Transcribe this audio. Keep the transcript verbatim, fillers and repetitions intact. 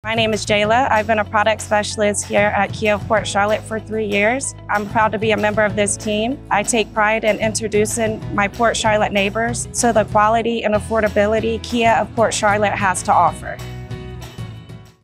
My name is Jayla. I've been a product specialist here at Kia of Port Charlotte for three years. I'm proud to be a member of this team. I take pride in introducing my Port Charlotte neighbors to the quality and affordability Kia of Port Charlotte has to offer.